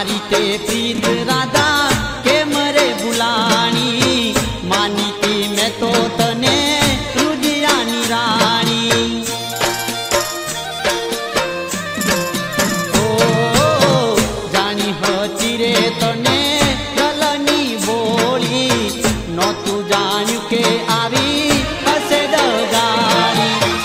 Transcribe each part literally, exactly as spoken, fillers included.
मारी ते प्रीत राधा के मरे बुलाणी मानी थी मैं तो तने रुदियानी राणी ओ जानी हती रे तने गलनी बोली नोतु जान्यु के आवी हसे डगाड़ी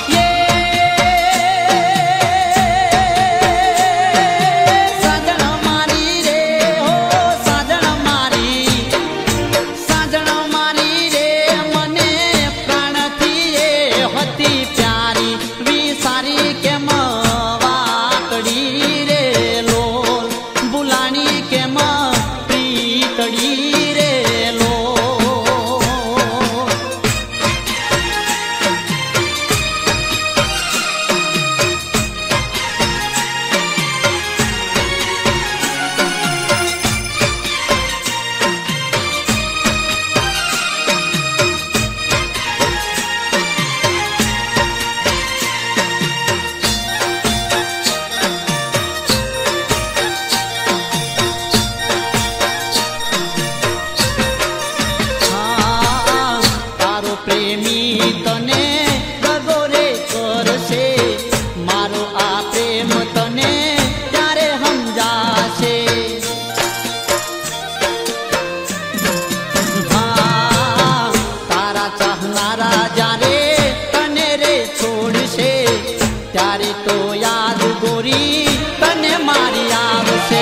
प्रेमी तने गगोरे करशे मारो आ प्रेम तने त्यारे समजाशे हाँ तारा चाहनारा जारे तने रे छोड़शे त्यारे तो याद गोरी तने मारी आवशे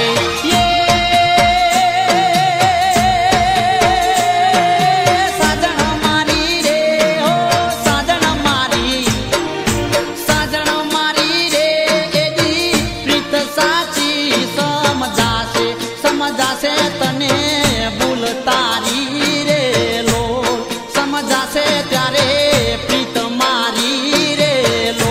समझासे तने भूल तारी रे लो समझासे त्यारे प्रीत मारी रे लो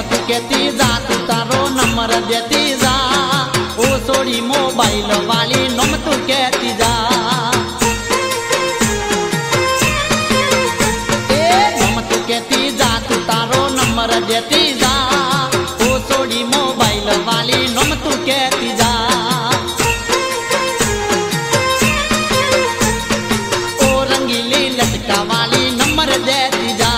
तू कहती जा तू तारो नंबर देती जा ओ सोड़ी मोबाइल वाली नम तू कहती जा ए नम तू कहती जा तू तारो नंबर देती जा ओ सोड़ी मोबाइल वाली नम तू कहती जा ओ रंगीली लटका वाली नंबर देती जा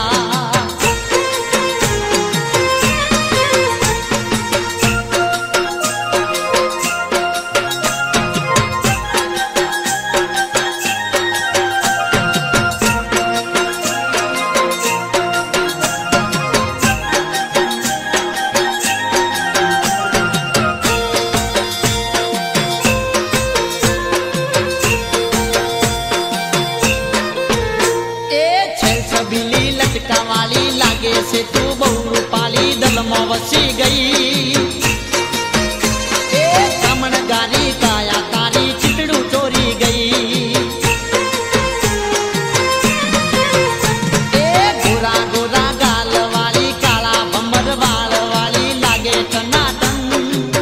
छबीली लटका वाली लागे से तू बहु रूपाली दल में वसी गई ए कमन गारी काया तारी चितड़ू चोरी गई ए गोरा गोरा गाल वाली काला भंबर बाल वाली लागे टनाटन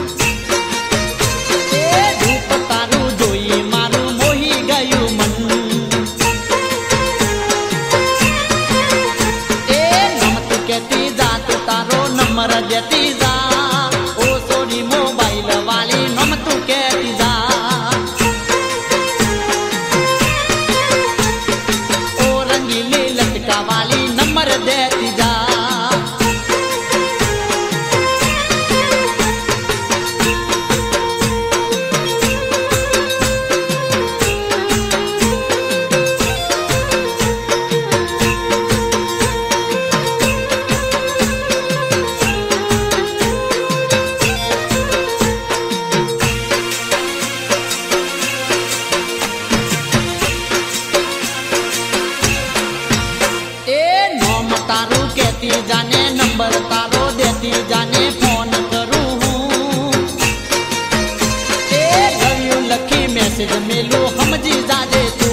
ए रूप तारू जोई मारू मोही गयू मन कहती जा तू तारो नंबर देती जा ओ सोनी मोबाइल वाली नम तू कहती जा ओ रंगीली लटका वाली नंबर देती जा तारू कहती जाने नंबर तारो देती जाने फोन करूं ए लव यू लकी मैसेज मिलो हम जी जाजे तू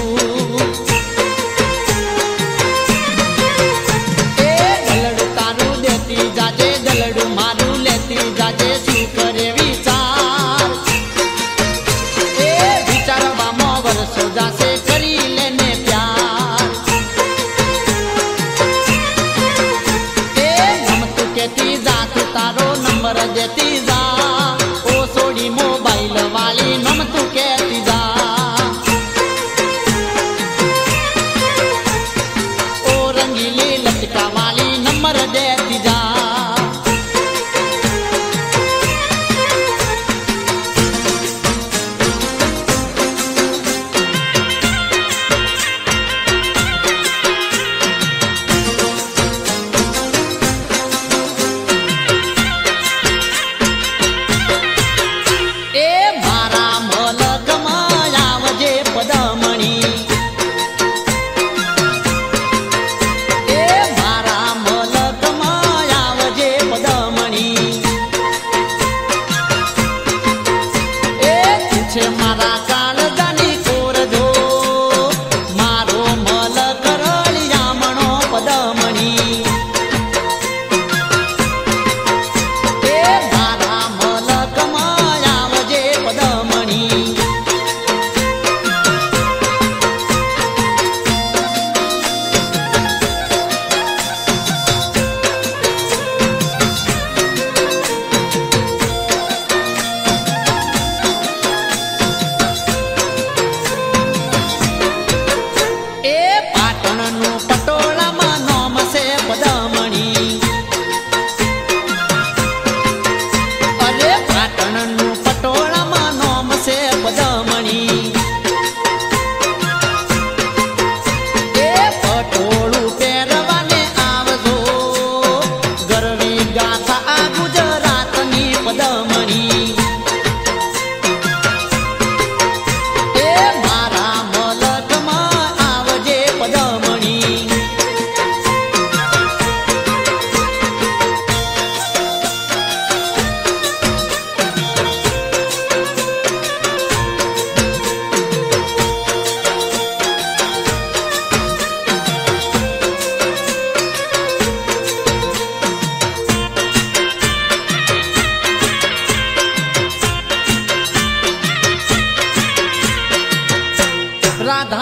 ए दलड़ तारू देती जाजे दलड़ मारू लेती जाजे शू करे विचार ए विचार बामो वर्षो जासे करी लेने प्यार कहती जा तू तारो नंबर देती जा ओ सोड़ी मोबाइल वाली नम तू कहती जा ओ रंगीली लटका वाली नंबर देती जा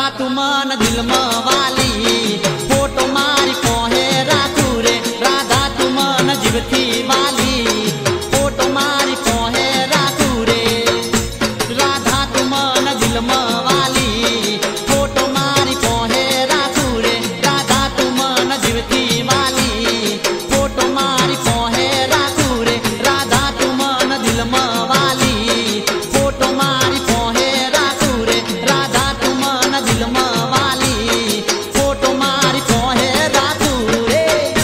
રાધા તું મન દિલમાં વાલી ફોટો મારી કોહે રાખું રે રાધા તું મન જીવથી વાલી ફોટો મારી કોહે રાખું રે રાધા તું મન દિલમાં વાલી ફોટો મારી કોહે રાખું રે રાધા તું મન જીવથી વાલી ફોટો મારી કોહે રાખું રે રાધા તું મન દિલમાં વાલી ફોટો મારી કોહે રાખું રે રાધા તું મન દિલમાં વાલી ફોટો મારી કોહે રાખું રે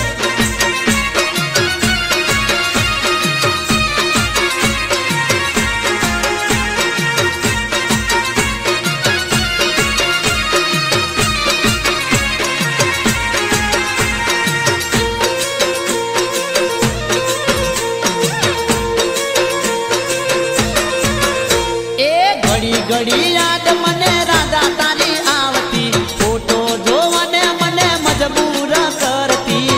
ઘડી ઘડી યાદ મને રાધા તારી આવતી ફોટો જોવાને મને મજબૂર કરતી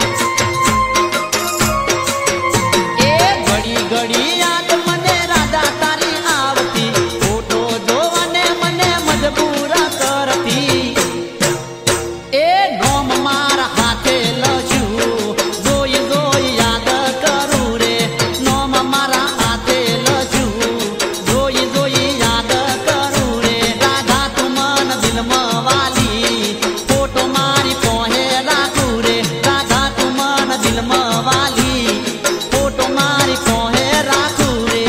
એ ઘડી ઘડી યાદ મને રાધા તારી આવતી ફોટો જોવાને મને મજબૂર કરતી એ નોમ મારા હાથે લખ્યું જોઈ જોઈ યાદ કરું રે નોમ મારા હાથે લખ્યું જોઈ જોઈ ફોટો મારી કોહે રાખું રે રાધા તું મન દિલમાં વાલી ફોટો મારી કોહે રાખું રે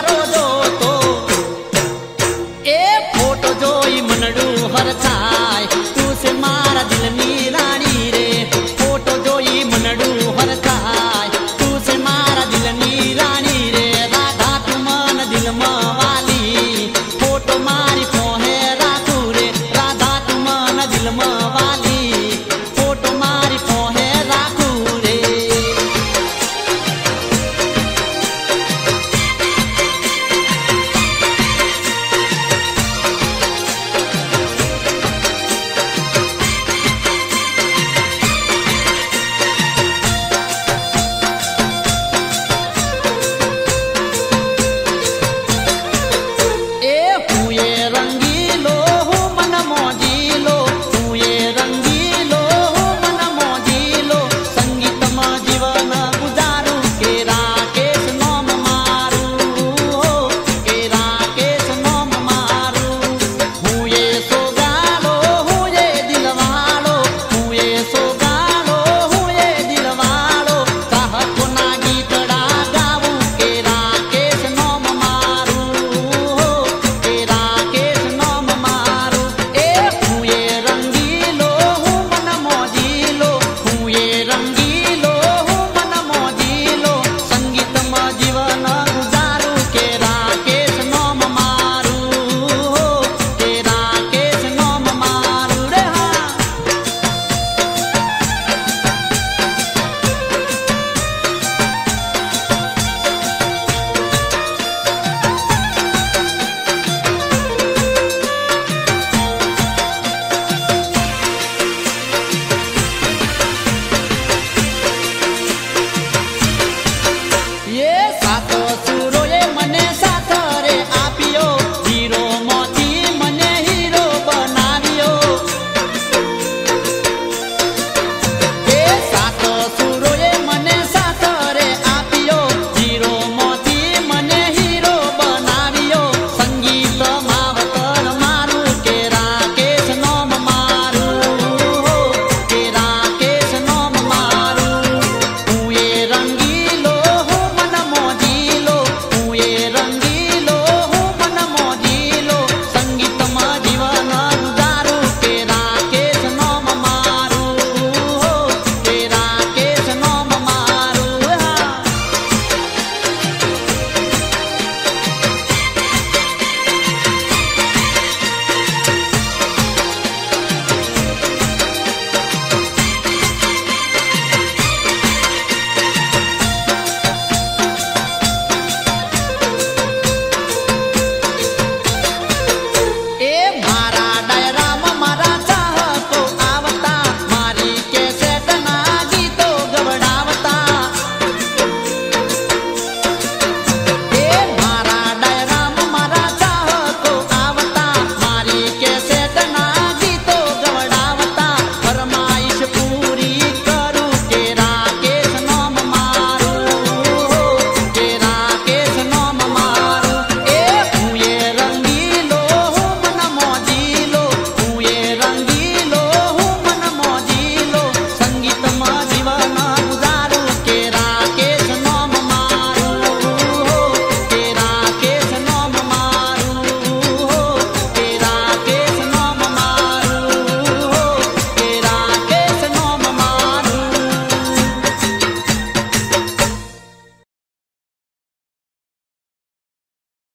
મનડું હર થાય